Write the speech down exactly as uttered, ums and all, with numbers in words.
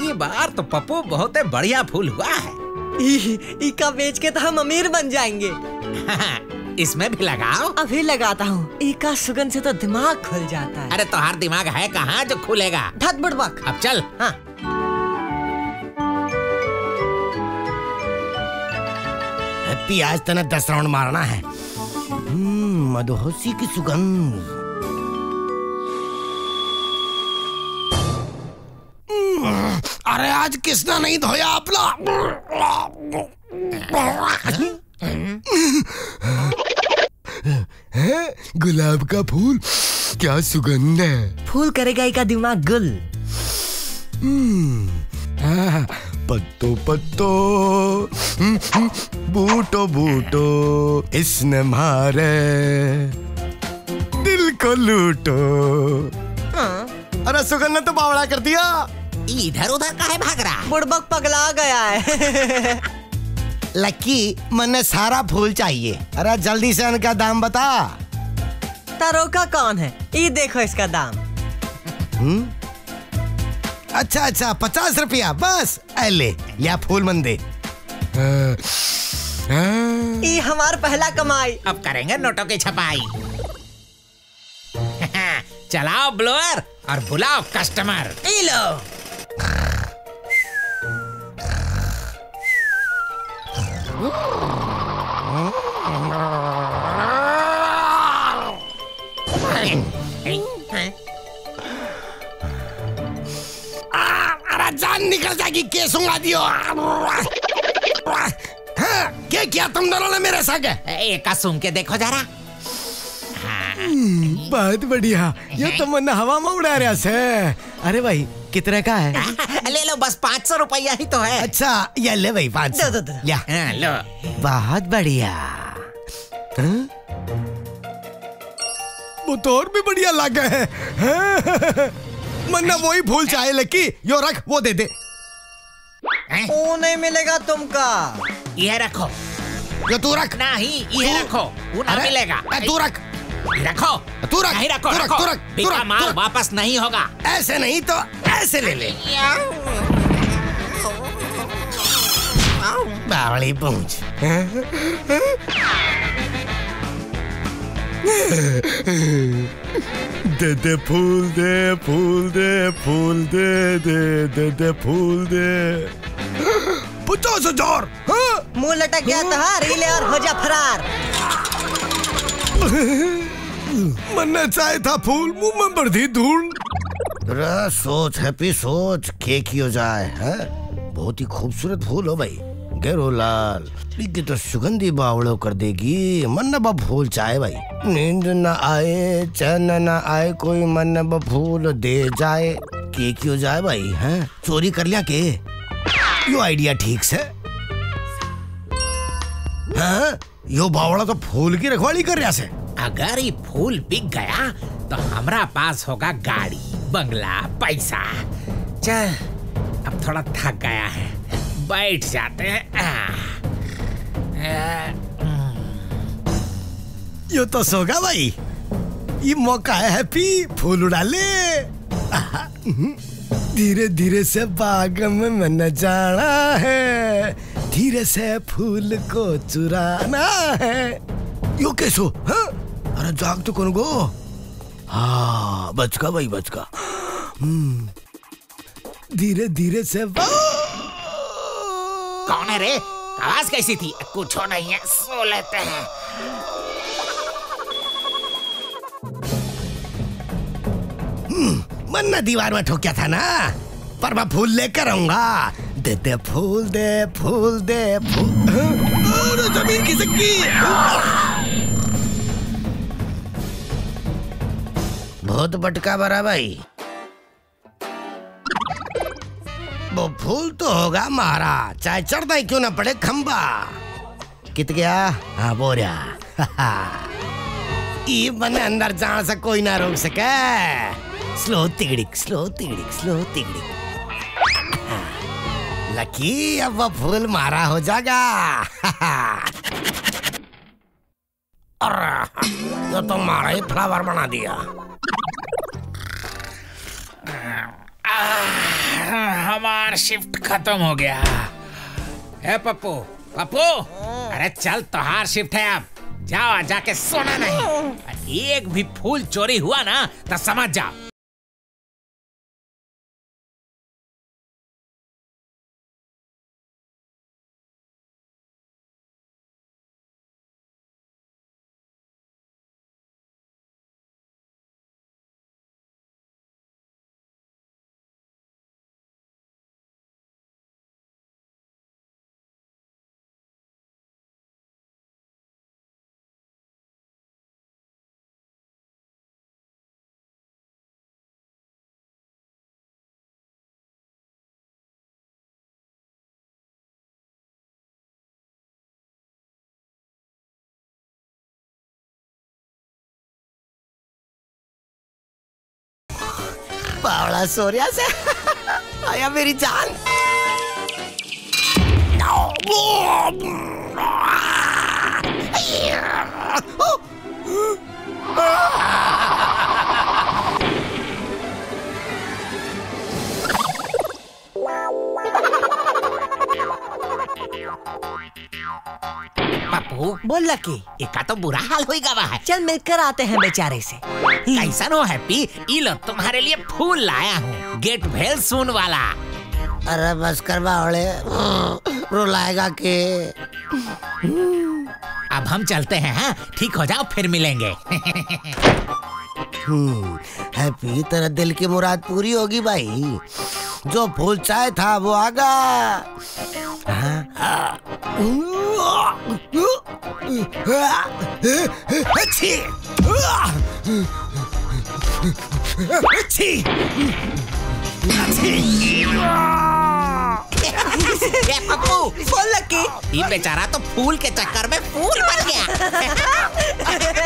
ई बार तो पप्पू बहुत बढ़िया फूल हुआ है। इका बेच के तो हम अमीर बन जाएंगे। इसमें भी लगाओ। अभी लगाता हूँ। इका सुगंध से तो दिमाग खुल जाता है। अरे तुम्हारा दिमाग है कहाँ जो खुलेगा? धत बुड़बक। अब चल। हाँ। हैप्पी, आज तना दस राउंड मारना है। मदहोशी की सुगंध। अरे आज किसने नहीं धोया अपना? गुलाब का फूल, क्या सुगंध है। फूल करेगा इका दिमाग गुल। पत्तो पत्तो बूटो बूटो, इसने मारे दिल को लूटो। अरे सुगंध ने तो बावड़ा कर दिया। इधर उधर काहे भाग रहा? बुड़बक पगला गया है। लक्की, मन्ने सारा फूल चाहिए। अरे जल्दी से इनका दाम बता। तारो का कौन है? ये देखो इसका दाम। हम्म? अच्छा अच्छा, पचास रुपया बस। ले लिया फूल मंदे। ये हमार पहला कमाई। अब करेंगे नोटों की छपाई। चलाओ ब्लोअर और बुलाओ कस्टमर। ई लो। अरे जान निकल जाएगी, केसूंगा दियो। क्या किया तुम दोनों ने मेरे संग? एक सूंघ के देखो जरा। बहुत बढ़िया। ये तो मन हवा में उड़ा रहा से। अरे भाई कितने का है? ले लो, बस पाँच सौ रुपया ही तो है। अच्छा ये ले भाई पाँच सौ। दो, दो, दो। लिया। हाँ, लो। बहुत बढ़िया। वो तो और भी बढ़िया लगा है। मन्ना वही फूल चाहे लकी, यो रख, वो दे दे। वो नहीं मिलेगा तुमका। ये रखो। यो तू रख। नहीं, ये रखो, वो ना मिलेगा। तू रख। रखो। तू रख। नहीं रखो, तू रख, रखो। तू रख, तू रख, माल तू रख। वापस नहीं होगा। ऐसे नहीं तो ऐसे ले ले। बावली पूंछ। दे दे फूल दे, फूल दे, फूल दे दे दे दे फूल दे। पचास हजार। मुंह लटक गया तो रीले और हो जा फरार। मन्ना चाहे था फूल, मुंह में बढ़ दी धूल। सोच हैप्पी, सोच के की हो जाए है? बहुत ही खूबसूरत फूल हो भाई। गेरो लाल की तो सुगंधी बावड़ो कर देगी। मन बा फूल चाहे भाई। नींद न आए चैन न आए, कोई मन बा फूल दे जाए। के की हो जाए भाई है? चोरी कर लिया के? यो आइडिया ठीक से। हाँ? यो बावड़ा तो फूल की रखवाली कर रहा से। अगर ये फूल बिक गया तो हमारा पास होगा गाड़ी, बंगला, पैसा। चल अब थोड़ा थक गया है, बैठ जाते हैं। आ, आ, यो तो सोगा भाई, ये मौका है हैप्पी, फूल उड़ा ले। धीरे धीरे से बाग में मन जाना है, धीरे से फूल को चुराना है। यो कैसो? हाँ? अरे जाग तो कौन गो? हाँ बच का भाई, बच का। धीरे धीरे से कौन है रे? आवाज कैसी थी? कुछ नहीं है, सो लेते हैं। मन्ना दीवार में ठोक्या था ना, पर मैं फूल लेकर आऊंगा। दे दे फूल दे, फूल दे फूल। और जमीन खिसकी। बहुत बटका भरा भाई। वो फूल तो होगा मारा, चाहे चढ़ना ही क्यों ना पड़े खंबा। कित गया? हाँ बोरिया। ये बने अंदर जाने से कोई ना रोक सके। स्लो तिगड़िक, स्लो तिगड़िक, स्लो तिगड़िक। लकी अब वो फूल मारा हो जाएगा। अरे ये तो मारा ही फ्लावर बना दिया। हमार शिफ्ट खत्म हो गया। ए पप्पू, पप्पू, अरे चल तोहार शिफ्ट है अब। जाओ जाके सोना नहीं। एक भी फूल चोरी हुआ ना तो समझ जाओ। बावड़ा सोरिया से आया मेरी जान। पप्पू बोल लकी, एका तो बुरा हाल होई गवा है। चल मिलकर आते हैं बेचारे से। कैसन हो हैप्पी? ई लो तुम्हारे लिए फूल लाया हूँ, गेट भेल सून वाला। अरे बस कर बावड़े, रुलाएगा के। अब हम चलते हैं, हाँ? ठीक हो जाओ फिर मिलेंगे। हैप्पी, तेरा दिल की मुराद पूरी होगी भाई। जो फूल चाहे था वो आगा। अच्छी अच्छी पप्पू, बोल लकी, ये बेचारा तो फूल के चक्कर में फूल बन गया।